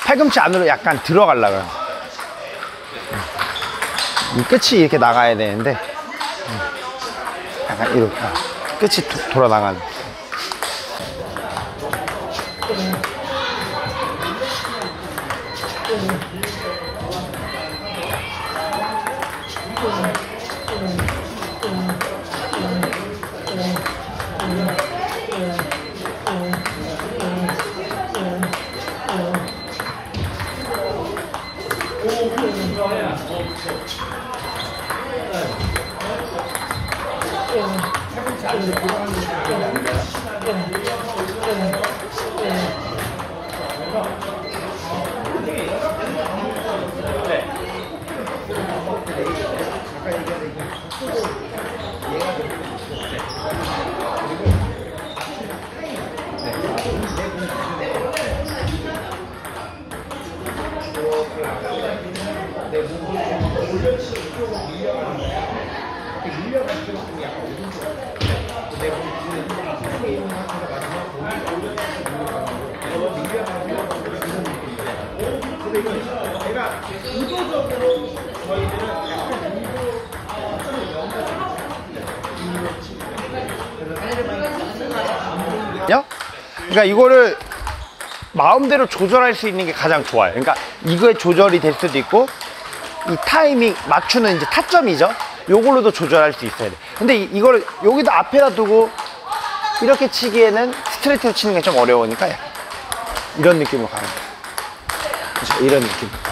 팔꿈치 안으로 약간 들어가려고요. 이 끝이 이렇게 나가야 되는데 약간 이렇게 끝이 돌아 나가는. 그러니까 이거를 마음대로 조절할 수 있는 게 가장 좋아요. 그러니까 이거에 조절이 될 수도 있고, 이 타이밍 맞추는 이제 타점이죠. 요걸로도 조절할 수 있어야 돼. 근데 이거를 여기다 앞에다 두고 이렇게 치기에는 스트레이트로 치는 게 좀 어려우니까 이런 느낌으로 가는 거예요. 그렇죠? 이런 느낌.